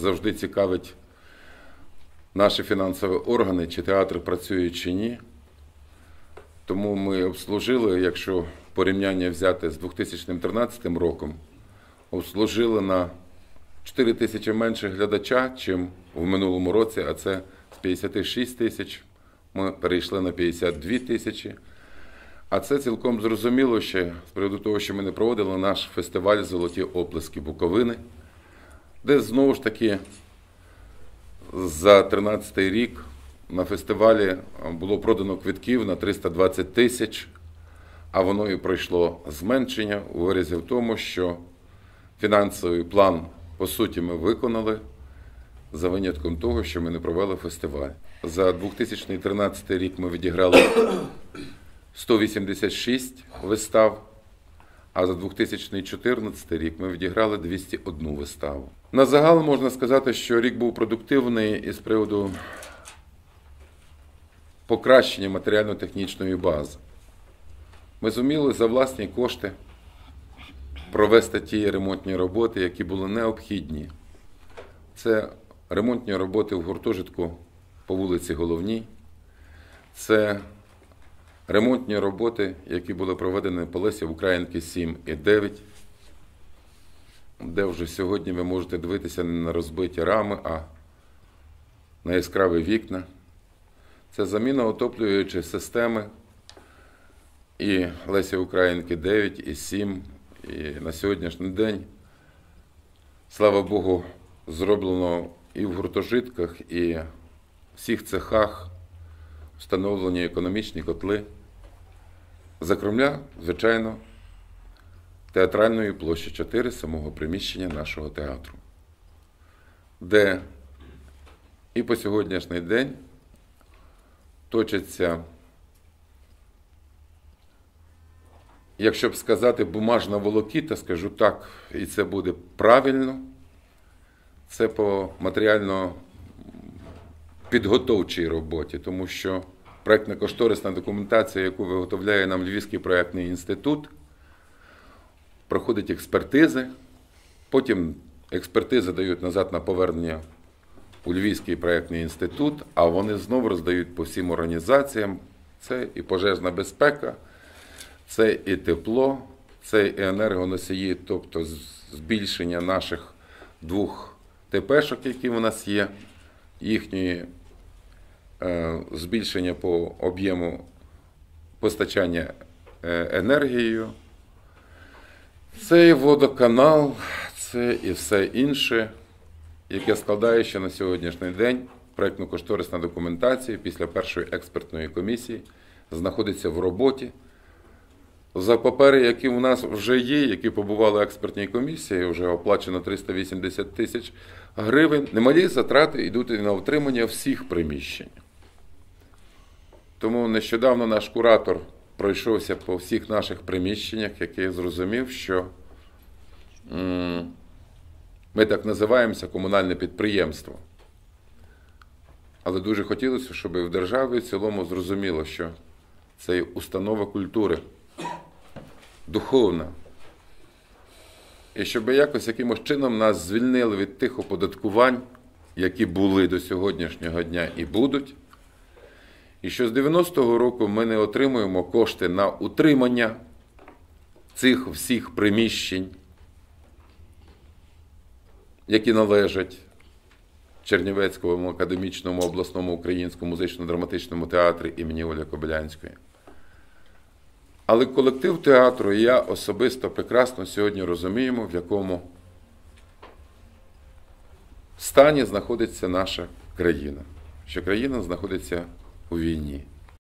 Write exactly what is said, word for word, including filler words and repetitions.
Завжди цікавить наші фінансові органи, чи театр працює, чи ні. Тому ми обслужили, якщо порівняння взяти з дві тисячі тринадцятим роком, обслужили на чотири тисячі менше глядача, чим в минулому році, а це з п'ятдесят шість тисяч. Ми перейшли на п'ятдесят дві тисячі. А це цілком зрозуміло ще з приводу того, що ми не проводили наш фестиваль «Золоті оплески Буковини», де знову ж таки за тринадцятий рік на фестивалі було продано квитків на триста двадцять тисяч, а воно і пройшло зменшення у виразі в тому, що фінансовий план, по суті, ми виконали, за винятком того, що ми не провели фестиваль. За дві тисячі тринадцятий рік ми відіграли сто вісімдесят шість вистав, а за дві тисячі чотирнадцятий рік ми відіграли двісті одну виставу. На загал можна сказати, що рік був продуктивний із приводу покращення матеріально-технічної бази. Ми зуміли за власні кошти провести ті ремонтні роботи, які були необхідні. Це ремонтні роботи в гуртожитку по вулиці Головній, це ремонтні роботи, які були проведені по Лесі Українки сім і дев'ять, де вже сьогодні ви можете дивитися не на розбиті рами, а на яскраві вікна. Це заміна отоплюючої системи і Лесі Українки дев'ять, і сім, і на сьогоднішній день, слава Богу, зроблено і в гуртожитках, і в всіх цехах встановлені економічні котли. Закромля, звичайно, театральної площі чотири, самого приміщення нашого театру, де і по сьогоднішній день точиться, якщо б сказати, бумажна волокіта, скажу так, і це буде правильно, це по матеріально-підготовчій роботі, тому що проєктно-кошторисна документація, яку виготовляє нам Львівський проєктний інститут, проходить експертизи, потім експертизи дають назад на повернення у Львівський проєктний інститут, а вони знову роздають по всім організаціям. Це і пожежна безпека, це і тепло, це і енергоносії, тобто збільшення наших двох ТПшок, які у нас є, їхньої збільшення по об'єму постачання енергією. Це і водоканал, це і все інше, яке складає ще на сьогоднішній день проєктно-кошторисна документація після першої експертної комісії, знаходиться в роботі. За папери, які у нас вже є, які побували в експертній комісії, вже оплачено триста вісімдесят тисяч гривень, немалі затрати йдуть і на утримання всіх приміщень. Тому нещодавно наш куратор пройшовся по всіх наших приміщеннях, який зрозумів, що ми так називаємося комунальне підприємство. Але дуже хотілося, щоб в державі в цілому зрозуміло, що це є установа культури, духовна. І щоб якось якимось чином нас звільнили від тих оподаткувань, які були до сьогоднішнього дня і будуть. І що з дев'яностого року ми не отримуємо кошти на утримання цих всіх приміщень, які належать Чернівецькому академічному обласному українському музично-драматичному театрі імені Ольги Кобилянської. Але колектив театру і я особисто прекрасно сьогодні розуміємо, в якому стані знаходиться наша країна. Що країна знаходиться у війні.